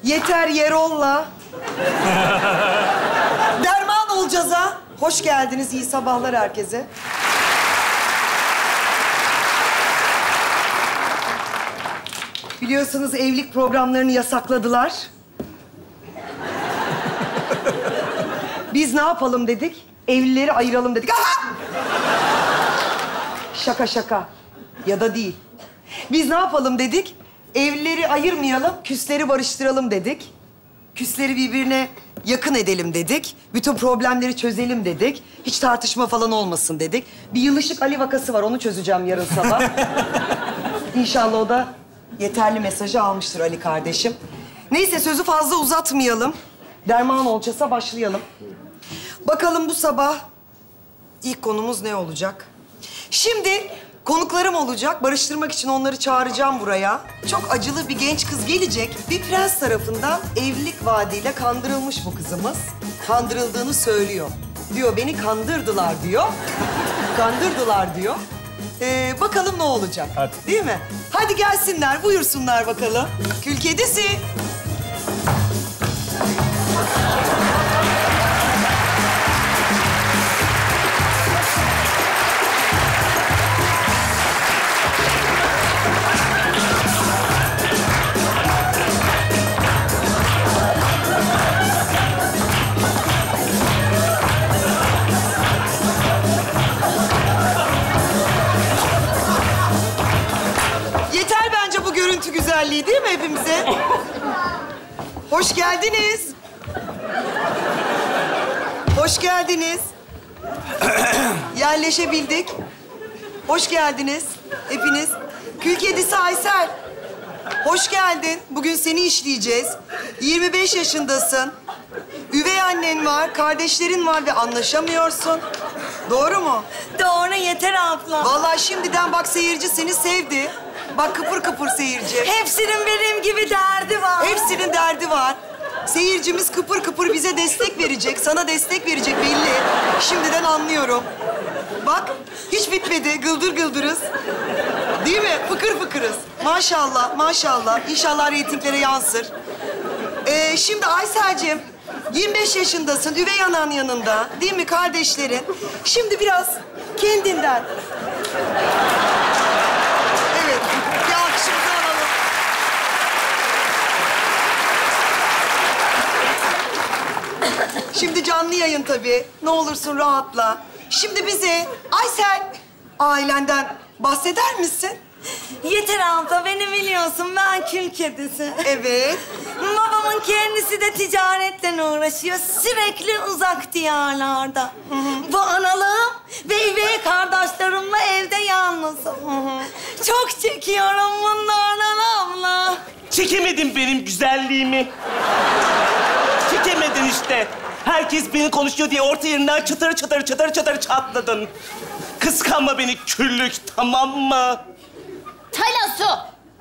Yeter Yerol'la derman olacağız ha. Hoş geldiniz, iyi sabahlar herkese. Biliyorsunuz evlilik programlarını yasakladılar. Biz ne yapalım dedik? Evlileri ayıralım dedik. Aha! Şaka şaka. Ya da değil. Biz ne yapalım dedik? Evlileri ayırmayalım, küsleri barıştıralım dedik. Küsleri birbirine yakın edelim dedik. Bütün problemleri çözelim dedik. Hiç tartışma falan olmasın dedik. Bir yılışık Ali vakası var, onu çözeceğim yarın sabah. İnşallah o da yeterli mesajı almıştır Ali kardeşim. Neyse sözü fazla uzatmayalım. Derman olacaksa başlayalım. Bakalım bu sabah ilk konumuz ne olacak? Şimdi konuklarım olacak. Barıştırmak için onları çağıracağım buraya. Çok acılı bir genç kız gelecek. Bir prens tarafından evlilik vaadiyle kandırılmış bu kızımız. Kandırıldığını söylüyor. Diyor beni kandırdılar diyor. Kandırdılar diyor. Bakalım ne olacak? Hadi. Değil mi? Hadi gelsinler, buyursunlar bakalım. Kül kedisi. Görüntü güzelliği değil mi hepimize? Hoş geldiniz. Hoş geldiniz. Yerleşebildik. Hoş geldiniz hepiniz. Kül kedisi Aysel. Hoş geldin. Bugün seni işleyeceğiz. 25 yaşındasın. Üvey annen var, kardeşlerin var ve anlaşamıyorsun. Doğru mu? Doğru, Yeter abla. Vallahi şimdiden bak seyirci seni sevdi. Bak kıpır kıpır seyirci. Hepsinin benim gibi derdi var. Hepsinin derdi var. Seyircimiz kıpır kıpır bize destek verecek, sana destek verecek belli. Şimdiden anlıyorum. Bak, hiç bitmedi. Gıldır gıldırız. Değil mi? Fıkır fıkırız. Maşallah, maşallah. İnşallah reytinglere yansır. Şimdi Aysel'cim, 25 yaşındasın, üvey anan yanında. Değil mi kardeşlerin? Şimdi biraz kendinden... Evet, bir alkışımızı alalım. Şimdi canlı yayın tabii. Ne olursun rahatla. Şimdi bize Aysel ailenden bahseder misin? Yeter abla, beni biliyorsun. Ben kül kedisi. Evet. Babamın kendisi de ticaretle uğraşıyor. Sürekli uzak diyarlarda. Bu analığım ve üvey kardeşlerimle evde yalnızım. Çok çekiyorum bunlardan abla. Çekemedin benim güzelliğimi. Çekemedin işte. Herkes beni konuşuyor diye orta yerinden çıtır çıtır çıtır çıtır çatladın. Kıskanma beni küllük, tamam mı? Taylan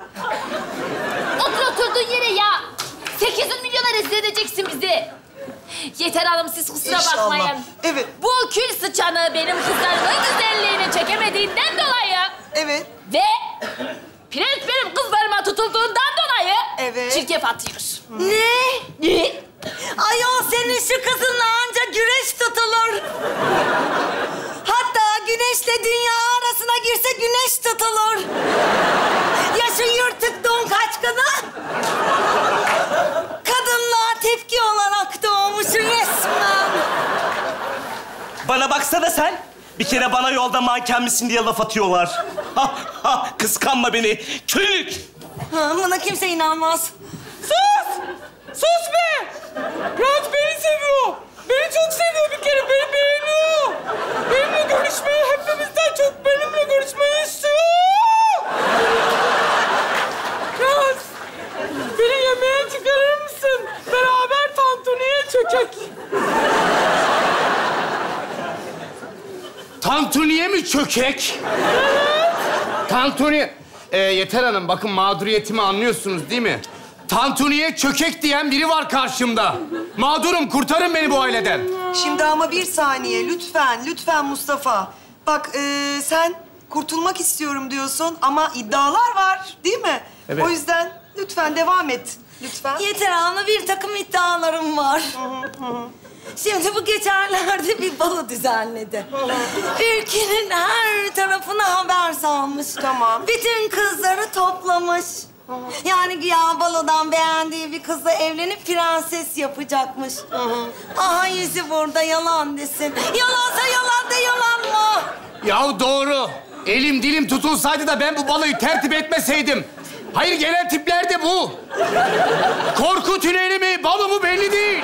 otur oturduğun yere ya. 800 milyona rezil edeceksin bizi. Yeter hanım, siz kusura İnşallah. bakmayın. Evet. Bu kül sıçanı benim kızlarımın güzelliğini çekemediğinden dolayı... Evet. Ve prens benim kızlarıma tutulduğundan dolayı... Evet. Çirkef atıyor. Ne? Ayol, senin şu kızınla anca güreş tutulur. Hatta güneşle dünya arasına girse güneş tutulur. Ya şu yırtık don kaçkını? Kadınlığa tepki olarak doğmuşsun resmen. Bana baksana sen. Bir kere bana yolda manken misin diye laf atıyorlar. Ha, ha, kıskanma beni. Küllük. Buna kimse inanmaz. Sus! Sus be! Prens beni seviyor. Beni çok seviyor bir kere. Beni beğeniyor. Benimle görüşmeyi, hepimizden çok benimle görüşmeyi istiyor. Prens, beni yemeğe çıkarır mısın? Beraber tantuniye çökek. Tantuniye mi çökek? Evet. Tantuni... Yeter Hanım, bakın mağduriyetimi anlıyorsunuz değil mi? Tantuniye çökek diyen biri var karşımda. Mağdurum, kurtarın beni bu aileden. Şimdi ama bir saniye, lütfen, lütfen Mustafa. Bak, sen kurtulmak istiyorum diyorsun ama iddialar var, değil mi? Evet. O yüzden Lütfen devam et. Lütfen. Yeter Hanım, bir takım iddialarım var. Şimdi bu geçenlerde bir balo düzenledi. Ülkenin her tarafına haber salmış. Tamam. Bütün kızları toplamış. Yani güya balodan beğendiği bir kızla evlenip prenses yapacakmış. Aha yüzü burada, yalan desin. Yalansa yalan de, yalan mı? Ya doğru. Elim dilim tutulsaydı da ben bu balayı tertip etmeseydim. Hayır, gelen tipler de bu. Korku tüneli mi, balo mu belli değil.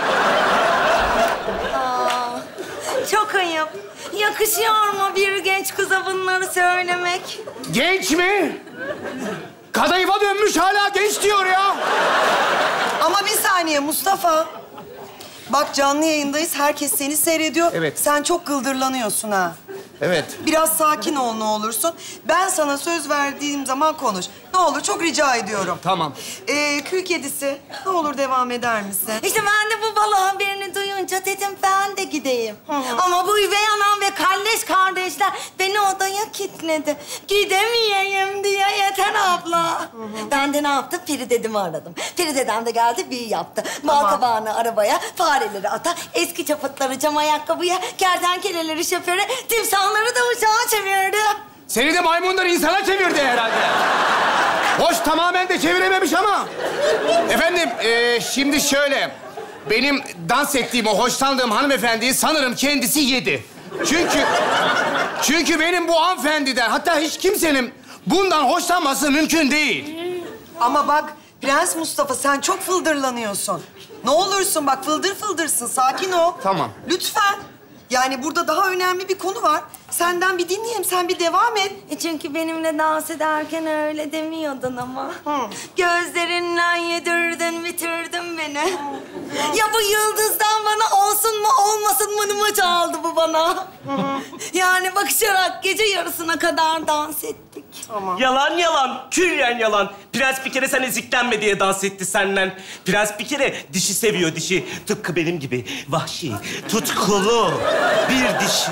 Çok ayıp. Yakışıyor mu bir genç kıza bunları söylemek? Genç mi? Kadayıfa dönmüş, hala genç diyor ya. Ama bir saniye Mustafa. Bak canlı yayındayız. Herkes seni seyrediyor. Evet. Sen çok gıldırlanıyorsun ha. Evet. Biraz sakin ol ne olursun. Ben sana söz verdiğim zaman konuş. Ne olur çok rica ediyorum. Tamam. Kül kedisi ne olur devam eder misin? İşte ben de bu balo haberini duyunca dedim ben de gideyim. Ama bu üvey anam ve kalleş kardeşler beni odaya kilitledi. Gidemeyeyim diye Yeter abla. Ben de ne yaptım? Feride'mi aradım. Feride'den de geldi, büyü yaptı. Bal kabağını arabaya, fareleri ata, eski çaputları cam ayakkabıya, kertenkeleleri şoföre, timsahları da uçağa çevirdi. Seni de maymundan insana çevirdi herhalde. Hoş, tamamen de çevirememiş ama. Efendim, şimdi şöyle. Benim dans ettiğim, o hoşlandığım hanımefendiyi sanırım kendisi yedi. Çünkü benim bu hanımefendiden, hatta hiç kimsenin bundan hoşlanması mümkün değil. Ama bak Prens Mustafa sen çok fıldırlanıyorsun. Ne olursun bak fıldır fıldırsın. Sakin ol. Tamam. Lütfen. Yani burada daha önemli bir konu var. Senden bir dinleyeyim. Sen bir devam et. Çünkü benimle dans ederken öyle demiyordun ama. Gözlerinden yedirdin, bitirdin beni. Ya bu yıldızdan bana olsun mu olmasın mı çaldı bu bana. Yani bakışarak gece yarısına kadar dans ettik. Yalan yalan, külliyen yalan. Prens bir kere sen eziklenme diye dans etti senden. Prens bir kere dişi seviyor, dişi. Tıpkı benim gibi vahşi, tutkulu bir dişi.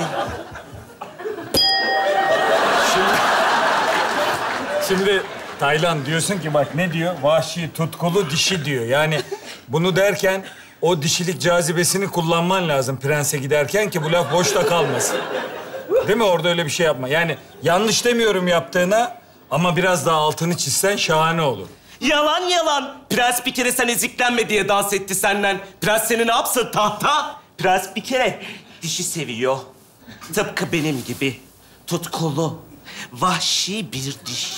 Şimdi Taylan diyorsun ki bak ne diyor? Vahşi, tutkulu, dişi diyor. Yani bunu derken o dişilik cazibesini kullanman lazım prense giderken ki bu laf boşta kalmasın. Değil mi? Orada öyle bir şey yapma. Yani yanlış demiyorum yaptığına ama biraz daha altını çizsen şahane olur. Yalan yalan. Prens bir kere sen eziklenme diye dans etti senden. Prens seni ne yapsın tahta? Prens bir kere dişi seviyor. Tıpkı benim gibi tutkulu, vahşi bir dişi.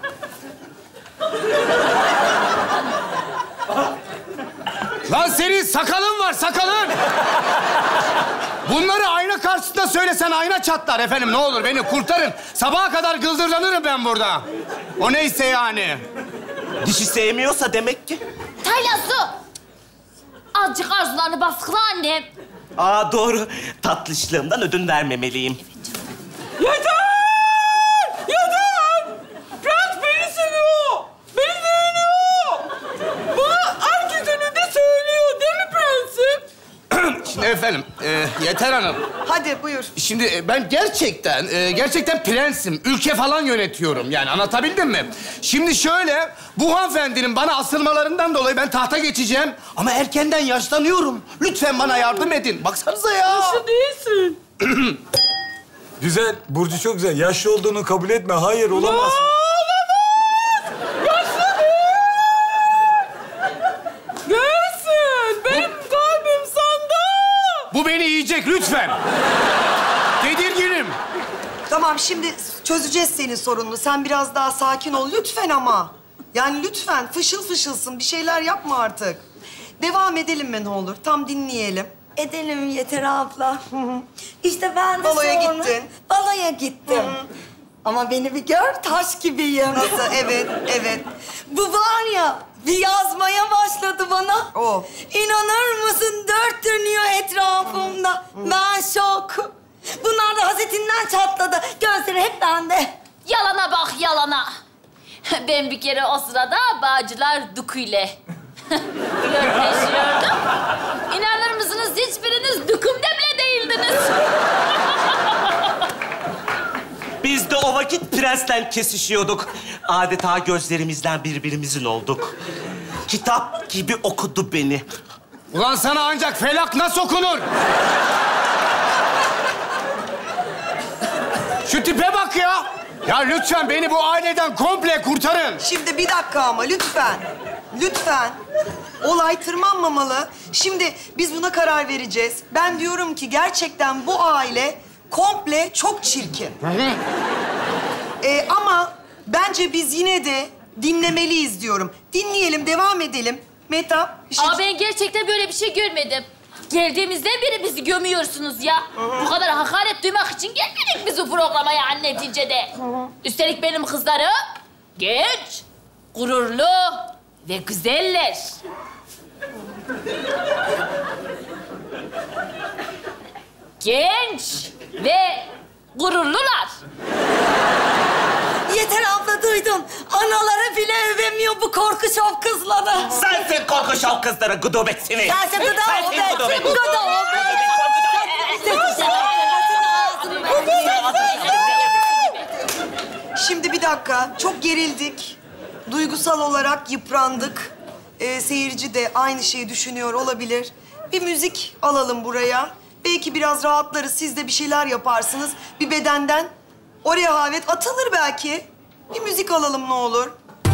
Lan senin sakalın var, sakalın! Bunları ayna karşısında söylesen ayna çatlar efendim. Ne olur beni kurtarın. Sabaha kadar gıldırlanırım ben burada. O neyse yani. Dişi sevmiyorsa demek ki. Taylan su. Azıcık arzularını baskıla annem. Aa doğru. Tatlışlığımdan ödün vermemeliyim. Yeter! Yeter! Prens beni seviyor. Beni beğeniyor. Bunu herkes önünde söylüyor değil mi prensim? Şimdi efendim, Yeter Hanım. Hadi buyur. Şimdi ben gerçekten prensim. Ülke falan yönetiyorum. Yani anlatabildim mi? Şimdi şöyle, bu hanımefendinin bana asılmalarından dolayı ben tahta geçeceğim. Ama erkenden yaşlanıyorum. Lütfen bana yardım edin. Baksanıza ya. Yaşlı değilsin. Güzel, Burcu çok güzel. Yaşlı olduğunu kabul etme. Hayır, olamaz. Olamaz! Yaşlı değil! Değilsin! Benim kalbim sanda! Bu beni yiyecek lütfen. Tedirginim. Tamam şimdi çözeceğiz senin sorununu. Sen biraz daha sakin ol lütfen ama. Yani lütfen fışıl fışılsın. Bir şeyler yapma artık. Devam edelim mi ne olur? Tam dinleyelim. Edelim Yeter abla. İşte ben de Baloya sonra gittin. baloya gittim. Ama beni bir gör, taş gibiyim. Nasıl? Evet, evet. Bu var ya, bir yazmaya başladı bana. O. İnanır mısın, 4 dönüyor etrafımda. Ben şok. Bunlar da hasetinden çatladı. Gözleri hep bende. Yalana bak yalana. Ben bir kere o sırada Bağcılar Duku ile flörtleşiyordum. İnanır mısınız hiçbiriniz dukumda bile değildiniz. Biz de o vakit vakit prensle kesişiyorduk. Adeta gözlerimizden birbirimizin olduk. Kitap gibi okudu beni. Ulan sana ancak Felak nasıl okunur? Şu tipe bak ya. Ya lütfen beni bu aileden komple kurtarın. Şimdi bir dakika ama lütfen. Lütfen. Olay tırmanmamalı. Şimdi biz buna karar vereceğiz. Ben diyorum ki gerçekten bu aile komple çok çirkin. Ama bence biz yine de dinlemeliyiz diyorum. Dinleyelim, devam edelim. Mehtap, bir şey... Aa, ben gerçekten böyle bir şey görmedim. Geldiğimizden beri bizi gömüyorsunuz ya. Bu kadar hakaret duymak için gelmedik biz bu programa yani neticede. Üstelik benim kızlarım genç, gururlu ve güzeller. Genç ve gururlular. Yeter abla duydun. Anaları bile övemiyor bu korku şov kızları. Sensin korku şov kızları, gudubet seni. Sensin gıda gudubet. Şimdi bir dakika, çok gerildik. Duygusal olarak yıprandık. Seyirci de aynı şeyi düşünüyor olabilir. Bir müzik alalım buraya. Belki biraz rahatlarız, siz de bir şeyler yaparsınız. Bir bedenden o rehavet atılır belki. Bir müzik alalım ne olur.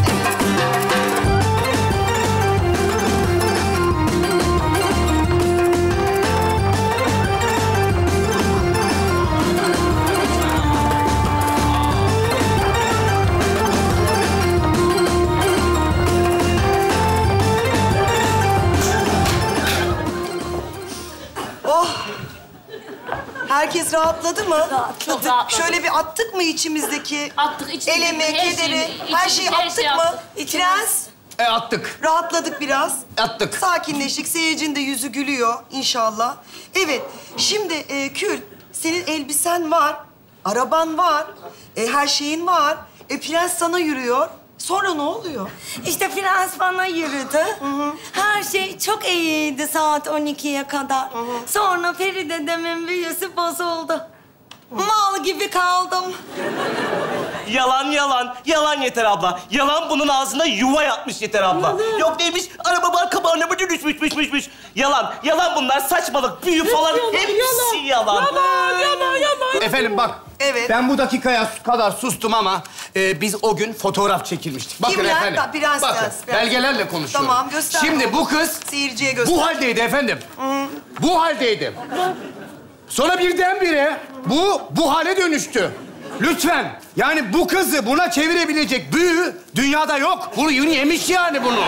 Oh! Herkes rahatladı mı? Çok rahatladık. Şöyle bir attık mı içimizdeki Attık içimizdeki elemi, her kederi, şeyi, her şeyi her attık şeyi mı? attık. Prens, Attık. rahatladık biraz. Attık. Sakinleştik, seyircinin de yüzü gülüyor inşallah. Evet, şimdi Kül, senin elbisen var, araban var, her şeyin var. Prens sana yürüyor. Sonra ne oluyor? İşte prens bana yürüdü. Her şey çok iyiydi saat 12'ye kadar. Sonra Peri dedemin büyüsü bozuldu. Mal gibi kaldım. Yalan yalan. Yalan Yeter abla. Yalan bunun ağzına yuva yapmış Yeter abla. Yok neymiş? Araba arka bağına mı düşmüş. Yalan. Yalan bunlar. Saçmalık, büyü falan. Hepsi yalan. Yalan. Efendim bak. Evet. Ben bu dakikaya kadar sustum ama biz o gün fotoğraf çekilmiştik. Bakın Kimler? efendim. Prens. Bakın belgelerle konuşuyorum. Tamam, göster. Şimdi bu kız Seyirciye göster. bu haldeydi efendim. Bu haldeydi. Sonra birdenbire bu hale dönüştü. Lütfen. Yani bu kızı buna çevirebilecek büyü dünyada yok. Bunu yemiş yani bunu.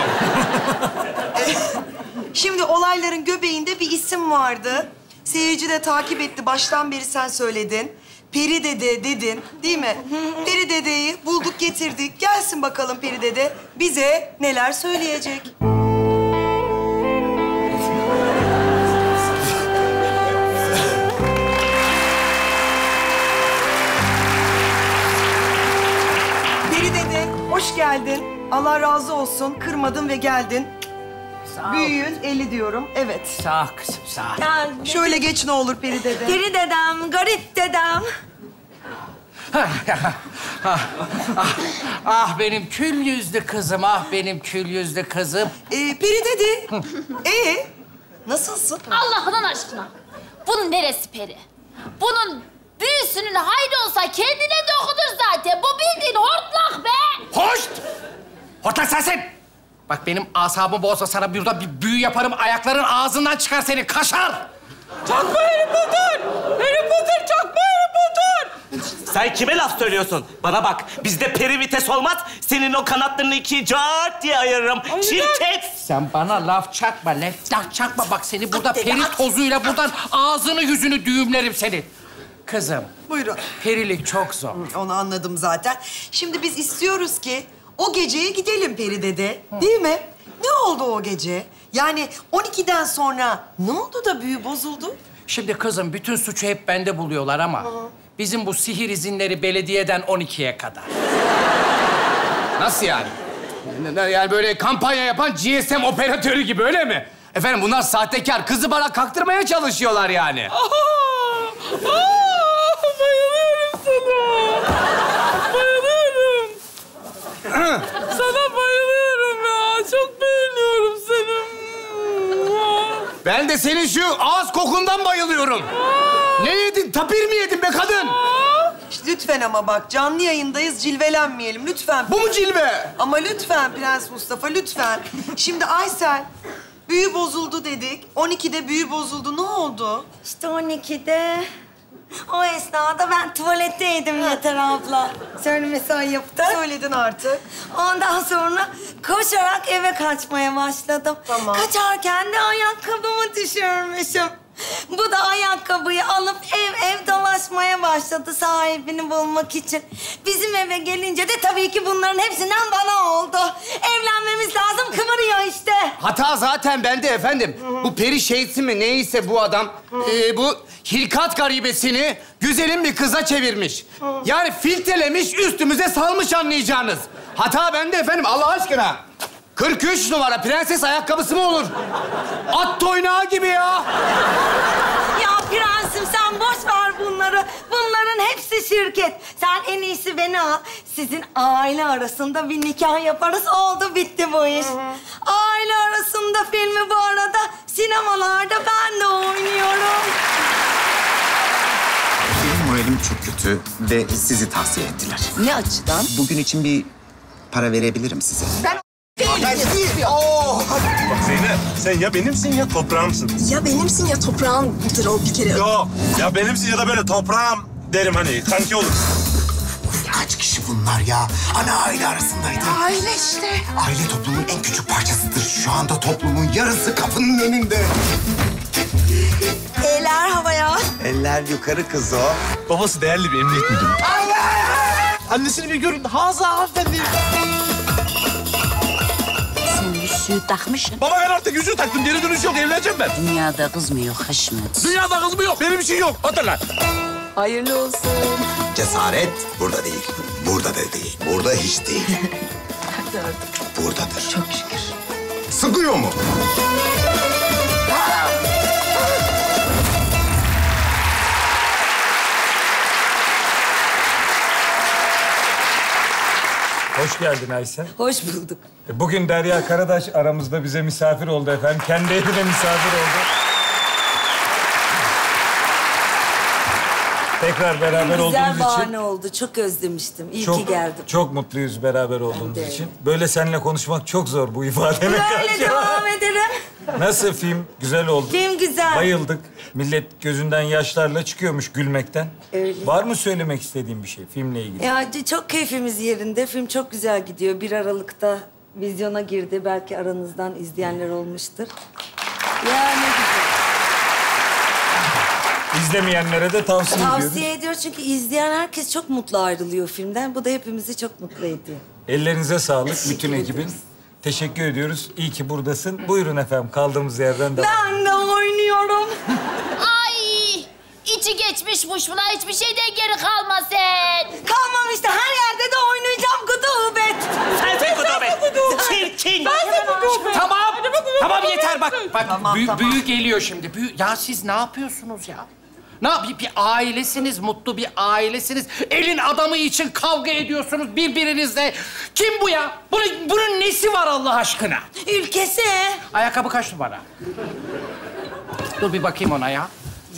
Şimdi olayların göbeğinde bir isim vardı. Seyirci de takip etti. Baştan beri sen söyledin. Peri Dede dedin, değil mi? Peri Dede'yi bulduk, getirdik. Gelsin bakalım Peri Dede. Bize neler söyleyecek? Peri Dede, hoş geldin. Allah razı olsun. Kırmadın ve geldin. Büyüğün eli diyorum. Evet. Sağ ol kızım, sağ ol. Gel. Şöyle geç ne olur Peri Dede. Peri dedem, garip dedem. Ah benim kül yüzlü kızım, ah benim kül yüzlü kızım. Peri Dede. Nasılsın? Allah'ın aşkına. Bunun neresi peri? Bunun büyüsünün hayrı olsa kendine dokudur zaten. Bu bildiğin hortlak be. Hoşt! Hortlak sensin! Bak benim asabımı bozma, sana burada bir büyü yaparım, ayakların ağzından çıkar seni, kaşar! Çakma Harry Potter! Harry Potter, çakma Harry Potter! Sen kime laf söylüyorsun? Bana bak, bizde peri vites olmaz. Senin o kanatlarını ikiye cart diye ayırırım. Çirkef! Sen bana laf çakma, laf çakma. Bak seni burada peri tozuyla buradan ağzını yüzünü düğümlerim seni. Kızım, Buyurun. perilik çok zor. Onu anladım zaten. Şimdi biz istiyoruz ki o geceye gidelim Peri Dede. Değil mi? Ne oldu o gece? Yani 12'den sonra ne oldu da büyü bozuldu? Şimdi kızım, bütün suçu hep bende buluyorlar ama... bizim bu sihir izinleri belediyeden 12'ye kadar. Nasıl yani? Yani böyle kampanya yapan GSM operatörü gibi öyle mi? Efendim bunlar sahtekar. Kızı bana kaktırmaya çalışıyorlar yani. Bayılıyorum sana. Bayılıyorum. Sana bayılıyorum ya. Çok beğeniyorum seni. Ben de senin şu ağız kokundan bayılıyorum. Ne yedin? Tapir mi yedin be kadın? İşte lütfen ama bak, canlı yayındayız, cilvelenmeyelim lütfen. Bu mu cilve? Ama lütfen Prens Mustafa, lütfen. Şimdi Aysel, büyü bozuldu dedik. 12'de büyü bozuldu. Ne oldu? İşte 12'de... O esnada ben tuvaletteydim Yeter abla. Söylemesi ayıptı. Söyledin artık. Ondan sonra koşarak eve kaçmaya başladım. Tamam. Kaçarken de ayakkabımı düşürmüşüm. Bu da ayakkabıyı alıp ev dolaşmaya başladı sahibini bulmak için. Bizim eve gelince de tabii ki bunların hepsinden bana oldu. Evlenmemiz lazım, kıvırıyor işte. Hata zaten bende efendim. Bu peri şeysi mi neyse bu adam... bu hilkat garibesini güzelim bir kıza çevirmiş. Yani filtrelemiş, üstümüze salmış anlayacağınız. Hata bende efendim, Allah aşkına. 43 numara prenses ayakkabısı mı olur? At toynağı gibi ya. Ya prensim sen boş ver bunları. Bunların hepsi şirket. Sen en iyisi beni al. Sizin aile arasında bir nikah yaparız. Oldu bitti bu iş. Aile arasında filmi bu arada sinemalarda ben de oynuyorum. Benim moralim çok kötü ve sizi tavsiye ettiler. Ne açıdan? Bugün için bir para verebilirim size. Bak Zeynep, sen ya benimsin ya toprağımsın. Ya benimsin ya toprağındır o bir kere. Yok, ya benimsin ya da böyle toprağım derim hani, kanki olur. Kaç kişi bunlar ya? Hani aile arasındaydı. Aile işte. Aile toplumun en küçük parçasıdır. Şu anda toplumun yarısı kapının önünde. Eller havaya. Eller yukarı kız o. Babası değerli bir emniyet müdürü. Annesini bir görün, Hazal hanımefendi. Sen yüzüğü takmışsın. Baba ben artık yüzüğü taktım, geri dönüş yok, evleneceğim ben. Dünyada kız mı yok Haşmet? Dünyada kız mı yok, benim için yok. Hatırla. Hayırlı olsun. Cesaret burada değil. Burada da değil. Burada hiç değil. Buradadır. Çok şükür. Sıkıyor mu? Hoş geldin Aysel. Hoş bulduk. Bugün Derya Karadaş aramızda bize misafir oldu efendim. Kendi evine misafir oldu. Tekrar beraber olduğumuz Güzel için bahane oldu. Çok özlemiştim. İyi ki geldim. çok mutluyuz beraber olduğumuz Ben de. için. Böyle seninle konuşmak çok zor bu ifademe Böyle karşı. devam ederim. Nasıl film? Güzel oldu. Film güzel. Bayıldık. Millet gözünden yaşlarla çıkıyormuş gülmekten. Öyle. Var mı söylemek istediğin bir şey filmle ilgili? Ya çok keyfimiz yerinde. Film çok güzel gidiyor. 1 Aralık'ta vizyona girdi. Belki aranızdan izleyenler olmuştur. Ya ne güzel. İzlemeyenlere de tavsiye ediyoruz. Tavsiye ediyoruz çünkü izleyen herkes çok mutlu ayrılıyor filmden. Bu da hepimizi çok mutlu ediyor. Ellerinize sağlık Teşekkür bütün ekibin. ederiz. Teşekkür ediyoruz. İyi ki buradasın. Buyurun efendim kaldığımız yerden devam. Ben de oynuyorum. Ay! İçi geçmişmiş buna hiçbir şeyden geri kalma sen. Kalmam işte. Her yerde de oynayacağım gudubet. Sensin gudubet. Çirkin. Tamam. Tamam yeter bak. Bak Tamam, tamam. büyü geliyor şimdi. Ya siz ne yapıyorsunuz ya? Ne yapayım? Bir ailesiniz, mutlu bir ailesiniz. Elin adamı için kavga ediyorsunuz birbirinizle. Kim bu ya? Bunun nesi var Allah aşkına? Ülkesi. Ayakkabı kaç numara? Dur bir bakayım ona ya.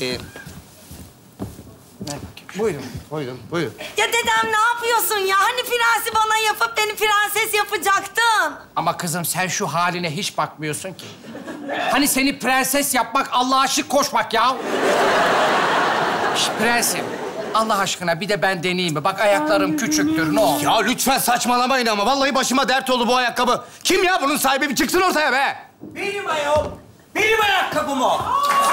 Buyurun. Ya dedem ne yapıyorsun ya? Hani prensi bana yapıp beni prenses yapacaktın? Ama kızım sen şu haline hiç bakmıyorsun ki. Hani seni prenses yapmak, Allah'a şık koşmak ya. Şş, prensim, Allah aşkına bir de ben deneyeyim mi? Bak ayaklarım küçüktür, ne olur. Ya lütfen saçmalamayın ama vallahi başıma dert oldu bu ayakkabı. Kim ya bunun sahibi? Bir çıksın ortaya be. Benim ayol. Benim ayakkabım o.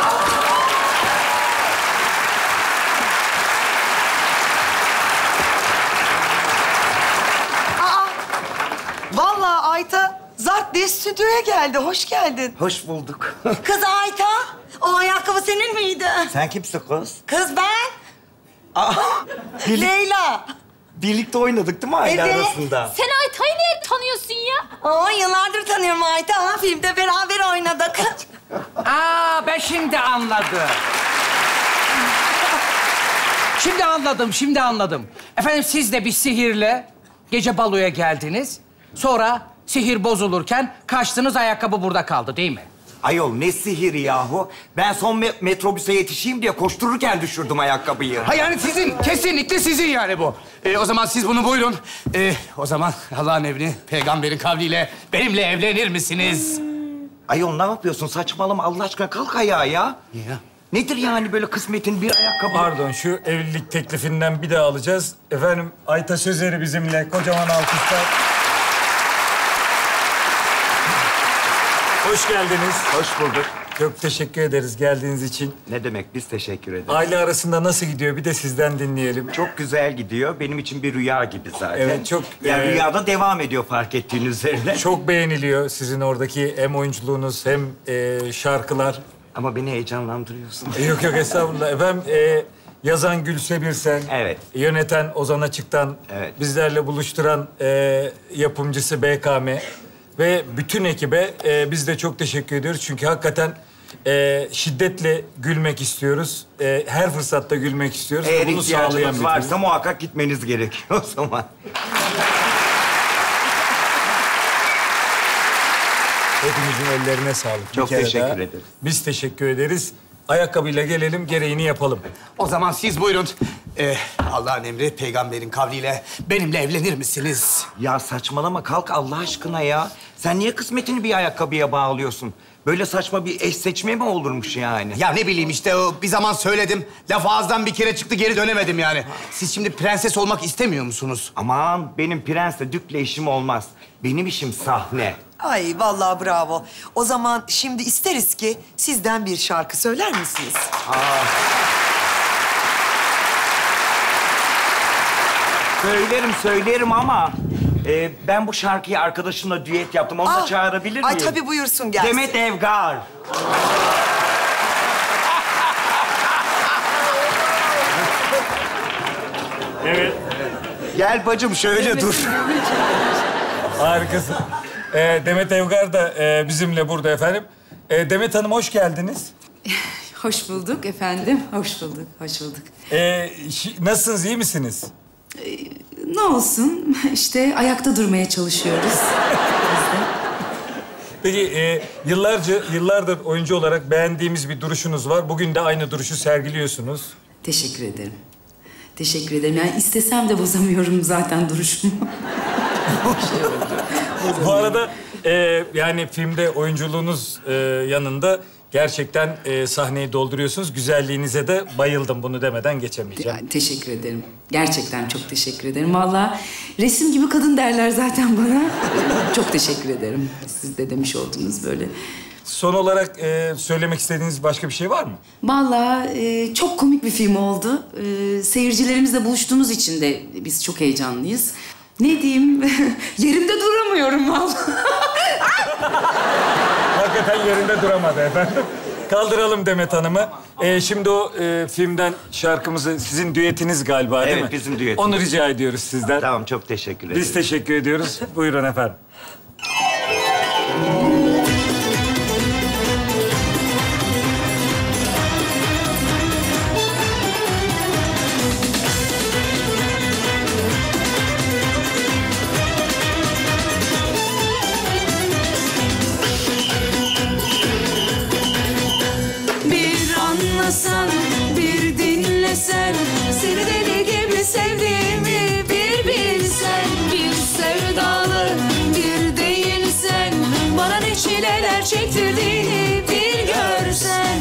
Vallahi Ayta zart diye stüdyoya geldi. Hoş geldin. Hoş bulduk. Kız Ayta, o ayakkabı senin miydi? Sen kimsin kız? Kız ben. Leyla. Birlikte oynadık değil mi aile Evet. arasında? Sen Ayta'yı nerede tanıyorsun ya? Yıllardır tanıyorum Ayta. Ha, filmde beraber oynadık. Ben şimdi anladım. Şimdi anladım. Efendim siz de bir sihirle gece baloya geldiniz. Sonra sihir bozulurken kaçtınız, ayakkabı burada kaldı değil mi? Ayol ne sihiri yahu? Ben son metrobüse yetişeyim diye koştururken düşürdüm ayakkabıyı. Ha yani sizin, kesinlikle sizin yani bu. O zaman siz bunu buyurun. O zaman Allah'ın emri, peygamberin kavliyle benimle evlenir misiniz? Ayol ne yapıyorsun? Saçmalama Allah aşkına, kalk ayağa ya. Ya. Nedir yani böyle kısmetin bir ayakkabı? Pardon, şu evlilik teklifinden bir daha alacağız. Efendim, Ayta Sözeri bizimle. Kocaman alkışlar. Hoş geldiniz. Hoş bulduk. Çok teşekkür ederiz geldiğiniz için. Ne demek, biz teşekkür ederiz. Aile arasında nasıl gidiyor? Bir de sizden dinleyelim. Çok güzel gidiyor. Benim için bir rüya gibi zaten. Evet, çok... Yani rüyada devam ediyor fark ettiğiniz üzere. Çok beğeniliyor sizin oradaki hem oyunculuğunuz hem şarkılar. Ama beni heyecanlandırıyorsun. Yok estağfurullah. Efendim yazan Gülse Birsen, evet. Yöneten Ozan Açık'tan, evet. Bizlerle buluşturan yapımcısı BKM ve bütün ekibe biz de çok teşekkür ediyoruz. Çünkü hakikaten şiddetle gülmek istiyoruz. Her fırsatta gülmek istiyoruz. Eğer bunu sağlayan ihtiyacınız bir varsa film. muhakkak gitmeniz gerekiyor o zaman. Hepimizin ellerine sağlık. Çok teşekkür ederiz. Biz teşekkür ederiz. Ayakkabıyla gelelim, gereğini yapalım. O zaman siz buyurun. Allah'ın emri, peygamberin kavliyle benimle evlenir misiniz? Ya saçmalama, kalk Allah aşkına ya. Sen niye kısmetini bir ayakkabıya bağlıyorsun? Böyle saçma bir eş seçme mi olurmuş yani? Ya ne bileyim işte, o bir zaman söyledim. Laf ağızdan bir kere çıktı, geri dönemedim yani. Siz şimdi prenses olmak istemiyor musunuz? Aman benim prensle, dükle işim olmaz. Benim işim sahne. Ay vallahi bravo. O zaman şimdi isteriz ki sizden bir şarkı söyler misiniz? Söylerim ama ben bu şarkıyı arkadaşımla düet yaptım. Onu da çağırabilir miyim? Ay tabii, buyursun gelsin. Demet Evgar. Evet. Gel bacım şöyle dur. Harikasın. Demet Evgar da bizimle burada efendim. Demet Hanım hoş geldiniz. Hoş bulduk efendim. Hoş bulduk, hoş bulduk. Nasılsınız, iyi misiniz? Ne olsun, işte ayakta durmaya çalışıyoruz. Peki yıllardır oyuncu olarak beğendiğimiz bir duruşunuz var. Bugün de aynı duruşu sergiliyorsunuz. Teşekkür ederim. Teşekkür ederim. Yani istesem de bozamıyorum zaten duruşumu. Bu arada yani filmde oyunculuğunuz yanında gerçekten sahneyi dolduruyorsunuz. Güzelliğinize de bayıldım. Bunu demeden geçemeyeceğim. Teşekkür ederim. Gerçekten çok teşekkür ederim. Vallahi resim gibi kadın derler zaten bana. Çok teşekkür ederim. Siz de demiş oldunuz böyle. Son olarak söylemek istediğiniz başka bir şey var mı? Vallahi çok komik bir film oldu. Seyircilerimizle buluştuğumuz için de biz çok heyecanlıyız. Ne diyeyim? Yerimde duramıyorum vallahi. Hakikaten yerinde duramadı efendim. Kaldıralım Demet Hanım'ı. Şimdi o filmden şarkımızı, sizin düetiniz galiba değil mi? Evet, bizim düetimiz. Onu rica ediyoruz sizden. Tamam, çok teşekkür ederim. Biz teşekkür ediyoruz. Buyurun efendim. Sen bir dinlesen, seni deli gibi sevdiğimi bir bilsen, bir sevdalı bir değilsen, bana ne çileler çektirdiğini bir görsen.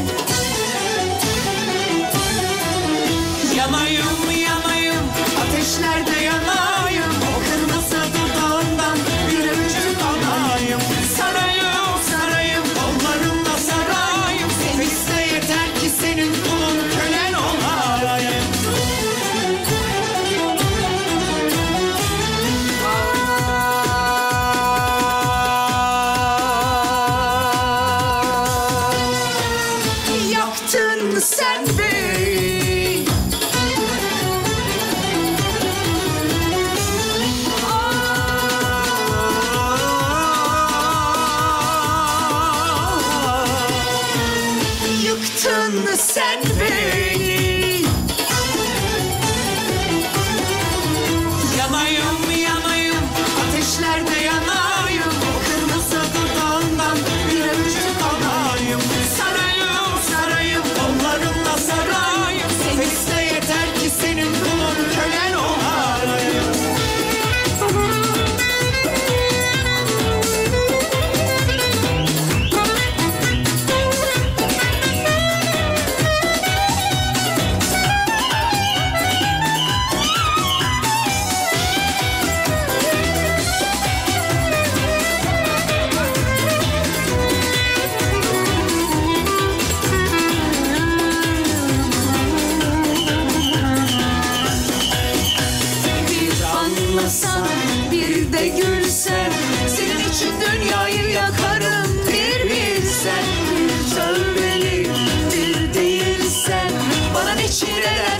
Yanayım yanayım, ateşlerde yanayım, o kırmızı dudağından bir öpücük alayım. Sarayım sarayım, kollarımla sarayım, seni iste yeter ki senin kulun kölen olayım. Yaktın sen beni. Yıktın sen beni.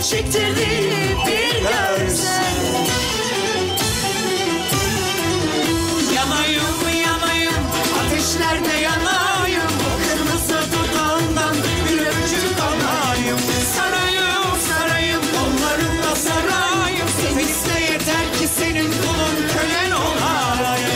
çektirdiğini bir görsen. Yanayım yanayım ateşlerde yanayım, o kırmızı dudağından bir öpücük alayım. Sarayım sarayım kollarında sarayım, sen iste yeter ki senin kulun kölen olayım.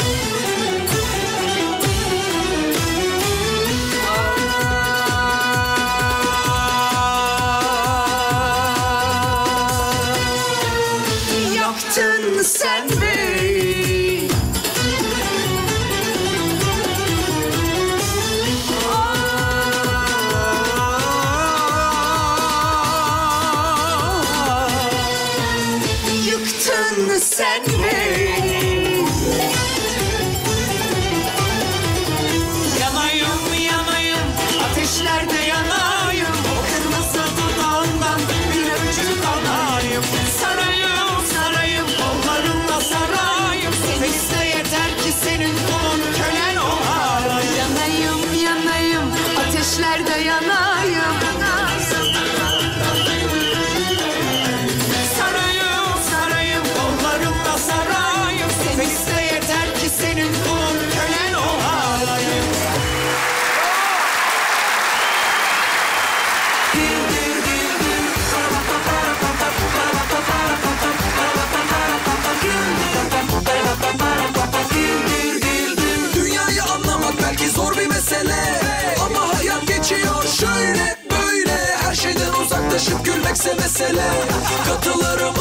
Yaktın sen beni, yıktın sen beni. Yanayım yanayım ateşlerde yanayım, o kırmızı dudağından bir öpücük alayım. Sarayım sarayım kollarında sarayım, sen iste yeter ki senin kulun kölen olayım. Yanayım yanayım ateşlerde yanayım, sarayım sarayım kollarında sarayım, sen iste yeter ki senin kulun kölen olayım. Dünyayı anlamak belki zor bir mesele, ama hayat geçiyor şöyle böyle. Her şeyden uzaklaşıp gülmekse mesele. Katılırım